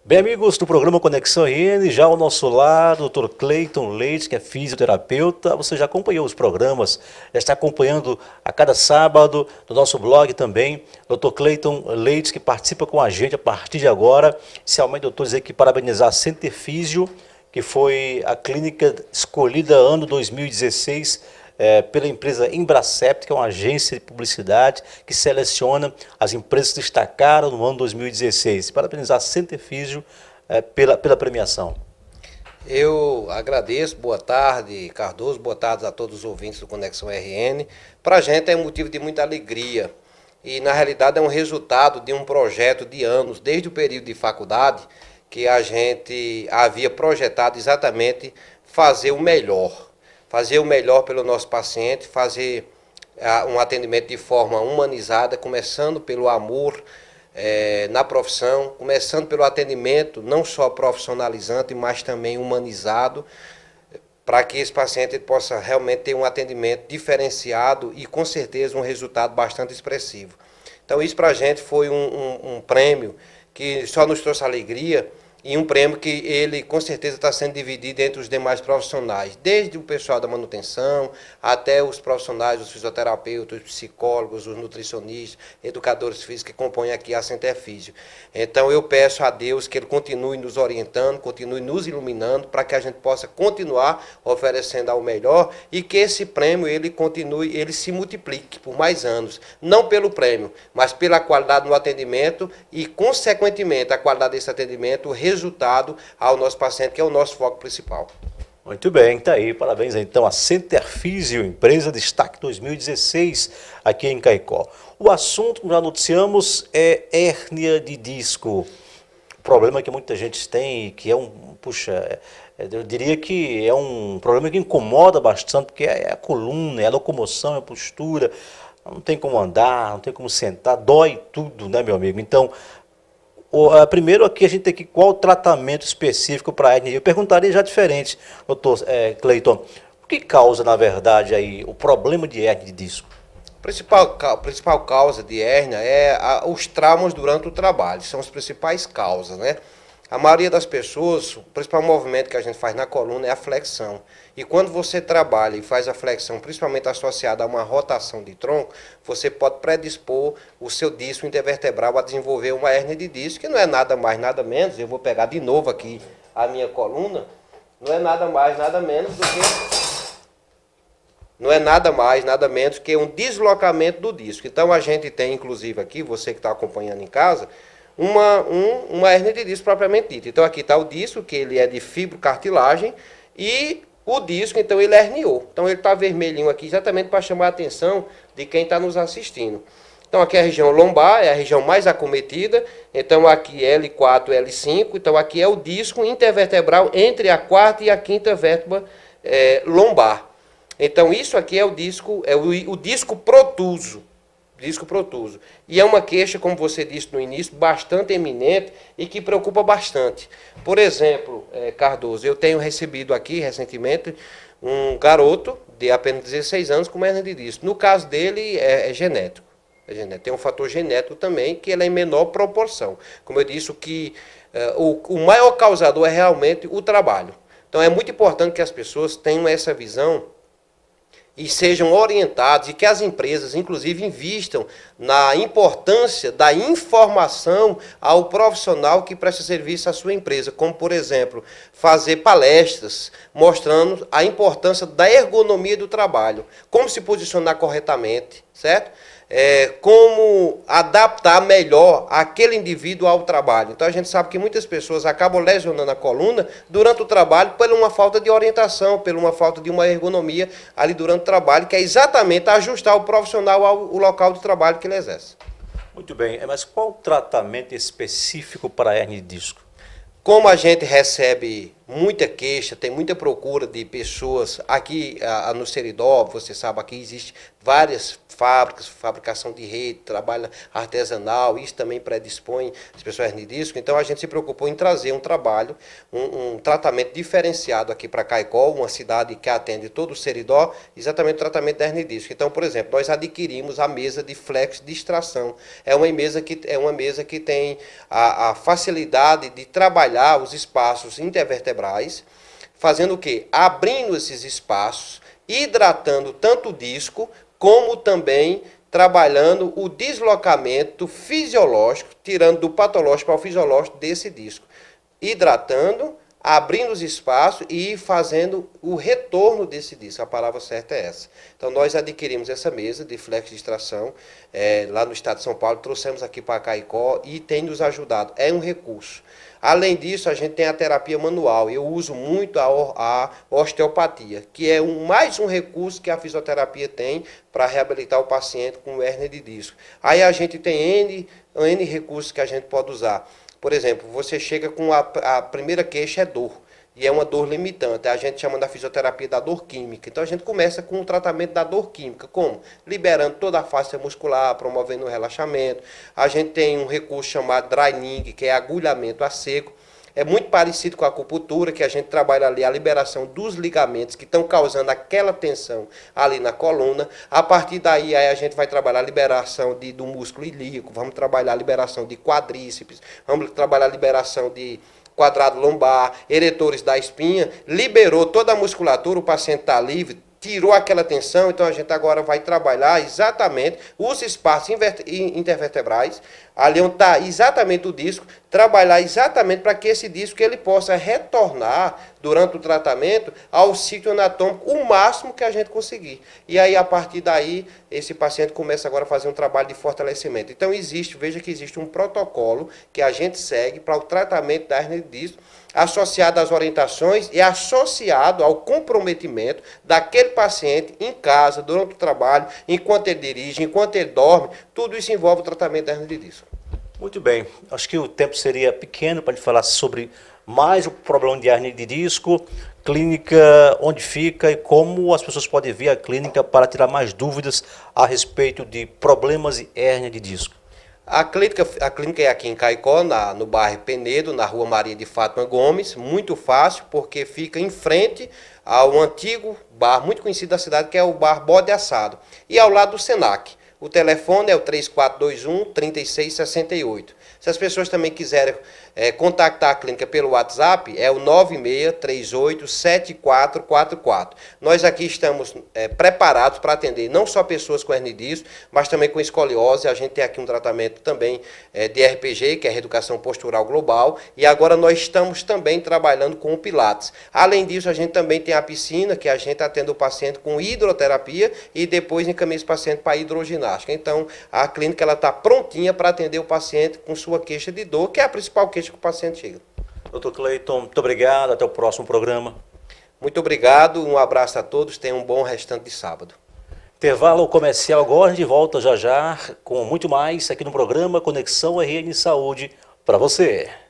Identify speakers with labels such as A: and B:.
A: Bem, amigos do programa Conexão RN, já ao nosso lado, o Dr. Cleiton Leite, que é fisioterapeuta. Você já acompanhou os programas, já está acompanhando a cada sábado no nosso blog também. Dr. Cleiton Leite, que participa com a gente a partir de agora. Inicialmente, doutor, dizer que parabenizar a Center Físio, que foi a clínica escolhida ano 2016 pela empresa Embracept, que é uma agência de publicidade que seleciona as empresas que destacaram no ano 2016. Parabenizar a Center Físio pela premiação.
B: Eu agradeço, boa tarde, Cardoso, boa tarde a todos os ouvintes do Conexão RN. Para a gente é motivo de muita alegria e, na realidade, é um resultado de um projeto de anos, desde o período de faculdade, que a gente havia projetado exatamente fazer o melhor pelo nosso paciente, fazer um atendimento de forma humanizada, começando pelo amor na profissão, começando pelo atendimento não só profissionalizante, mas também humanizado, para que esse paciente possa realmente ter um atendimento diferenciado e com certeza um resultado bastante expressivo. Então isso para a gente foi um prêmio que só nos trouxe alegria, e um prêmio que ele com certeza está sendo dividido entre os demais profissionais, desde o pessoal da manutenção até os profissionais, os fisioterapeutas, os psicólogos, os nutricionistas, educadores físicos que compõem aqui a Center Físio. Então eu peço a Deus que Ele continue nos orientando, continue nos iluminando, para que a gente possa continuar oferecendo ao melhor e que esse prêmio ele continue, ele se multiplique por mais anos, não pelo prêmio, mas pela qualidade no atendimento e, consequentemente, a qualidade desse atendimento, resultado ao nosso paciente, que é o nosso foco principal.
A: Muito bem, tá aí, parabéns então à Center Físio, empresa destaque 2016 aqui em Caicó. O assunto que já noticiamos é hérnia de disco, problema que muita gente tem, que é eu diria que é um problema que incomoda bastante, porque é a coluna, é a locomoção, é a postura, não tem como andar, não tem como sentar, dói tudo, né, meu amigo? Então, primeiro aqui a gente tem que qual o tratamento específico para a hérnia. Eu perguntaria já diferente, doutor Cleiton, o que causa, na verdade, aí o problema de hérnia de disco?
B: A principal causa de hérnia é os traumas durante o trabalho, são as principais causas, né? A maioria das pessoas, o principal movimento que a gente faz na coluna é a flexão. E quando você trabalha e faz a flexão, principalmente associada a uma rotação de tronco, você pode predispor o seu disco intervertebral a desenvolver uma hérnia de disco, que não é nada mais, nada menos, eu vou pegar de novo aqui a minha coluna, não é nada mais, nada menos do que... Não é nada mais, nada menos que um deslocamento do disco. Então a gente tem, inclusive aqui, você que está acompanhando em casa, uma hérnia de disco propriamente dita. Então aqui está o disco, que ele é de fibrocartilagem, e o disco, então, ele herniou. Então ele está vermelhinho aqui exatamente para chamar a atenção de quem está nos assistindo. Então aqui é a região lombar, é a região mais acometida. Então aqui L4, L5. Então aqui é o disco intervertebral entre a quarta e a quinta vértebra lombar. Então isso aqui é o disco protuso. Disco protuso. E é uma queixa, como você disse no início, bastante eminente e que preocupa bastante. Por exemplo, Cardoso, eu tenho recebido aqui recentemente um garoto de apenas 16 anos com hérnia de disco. No caso dele é genético. Tem um fator genético também, que ele é em menor proporção. Como eu disse, o maior causador é realmente o trabalho. Então é muito importante que as pessoas tenham essa visão e sejam orientados e que as empresas, inclusive, invistam na importância da informação ao profissional que presta serviço à sua empresa, como, por exemplo, fazer palestras mostrando a importância da ergonomia do trabalho, como se posicionar corretamente, certo? Como adaptar melhor aquele indivíduo ao trabalho. Então a gente sabe que muitas pessoas acabam lesionando a coluna durante o trabalho por uma falta de orientação, por uma falta de uma ergonomia ali durante o trabalho, que é exatamente ajustar o profissional ao local de trabalho que ele exerce.
A: Muito bem, mas qual o tratamento específico para a hérnia de disco?
B: Como a gente recebe muita queixa, tem muita procura de pessoas. Aqui no Seridó, você sabe, aqui existe várias fábricas, fabricação de rede, trabalho artesanal, isso também predispõe as pessoas a hernia de disco. Então a gente se preocupou em trazer um trabalho, um tratamento diferenciado aqui para Caicó, uma cidade que atende todo o Seridó, exatamente o tratamento da hernia de disco. Então, por exemplo, nós adquirimos a mesa de flex de extração. É uma mesa que tem a facilidade de trabalhar os espaços intervertebrais, fazendo o quê? Abrindo esses espaços, hidratando tanto o disco, como também trabalhando o deslocamento fisiológico, tirando do patológico para o fisiológico desse disco. Hidratando, abrindo os espaços e fazendo o retorno desse disco. A palavra certa é essa. Então, nós adquirimos essa mesa de flex de extração lá no estado de São Paulo, trouxemos aqui para Caicó e tem nos ajudado. É um recurso. Além disso, a gente tem a terapia manual. Eu uso muito a osteopatia, que é mais um recurso que a fisioterapia tem para reabilitar o paciente com hérnia de disco. Aí a gente tem N recursos que a gente pode usar. Por exemplo, você chega com a primeira queixa é dor, e é uma dor limitante. A gente chama da fisioterapia da dor química. Então a gente começa com o tratamento da dor química. Como? Liberando toda a face muscular, promovendo o relaxamento. A gente tem um recurso chamado drying, que é agulhamento a seco. É muito parecido com a acupuntura, que a gente trabalha ali a liberação dos ligamentos que estão causando aquela tensão ali na coluna. A partir daí a gente vai trabalhar a liberação do músculo ilíaco, vamos trabalhar a liberação de quadríceps, vamos trabalhar a liberação de quadrado lombar, eretores da espinha. Liberou toda a musculatura, o paciente está livre, tirou aquela tensão, então a gente agora vai trabalhar exatamente os espaços intervertebrais, ali onde está exatamente o disco, trabalhar exatamente para que esse disco ele possa retornar durante o tratamento ao sítio anatômico o máximo que a gente conseguir. E aí, a partir daí, esse paciente começa agora a fazer um trabalho de fortalecimento. Então, veja que existe um protocolo que a gente segue para o tratamento da hernia de disco, associado às orientações e associado ao comprometimento daquele paciente em casa, durante o trabalho, enquanto ele dirige, enquanto ele dorme, tudo isso envolve o tratamento da hernia de disco.
A: Muito bem, acho que o tempo seria pequeno para a gente falar sobre mais o problema de hernia de disco, clínica, onde fica e como as pessoas podem vir à clínica para tirar mais dúvidas a respeito de problemas de hernia de disco.
B: A clínica é aqui em Caicó, no bairro Penedo, na rua Maria de Fátima Gomes. Muito fácil, porque fica em frente ao antigo bar, muito conhecido da cidade, que é o bar Bode Assado. E ao lado do Senac. O telefone é o 3421-3668. Se as pessoas também quiserem contactar a clínica pelo WhatsApp, é o 9638-7444. Nós aqui estamos preparados para atender não só pessoas com hernia de disco, mas também com escoliose. A gente tem aqui um tratamento também de RPG, que é Reeducação Postural Global, e agora nós estamos também trabalhando com o Pilates. Além disso, a gente também tem a piscina, que a gente atende o paciente com hidroterapia e depois encaminha esse paciente para a hidroginástica. Então, a clínica está prontinha para atender o paciente com sua queixa de dor, que é a principal queixa que o paciente chega.
A: Dr. Cleiton, muito obrigado. Até o próximo programa.
B: Muito obrigado. Um abraço a todos. Tenham um bom restante de sábado.
A: Intervalo comercial agora. A gente volta já já com muito mais aqui no programa Conexão RN Saúde para você.